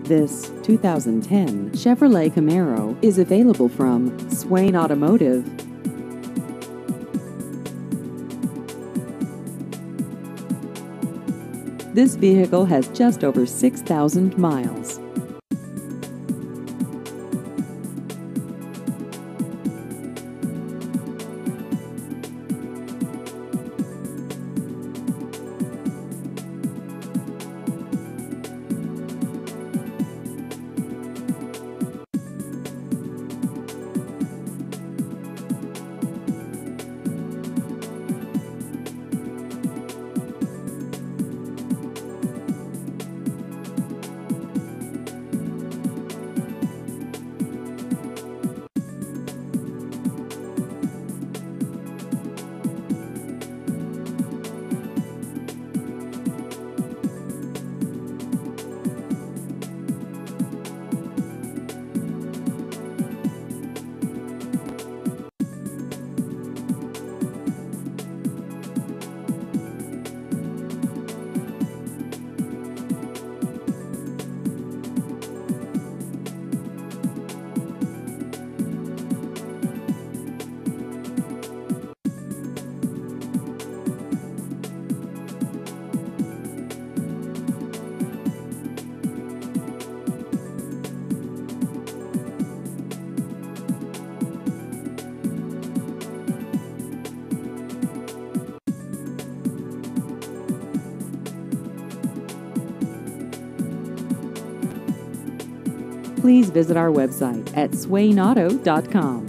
This 2010 Chevrolet Camaro is available from Swain Automotive. This vehicle has just over 6,000 miles. Please visit our website at swainauto.com.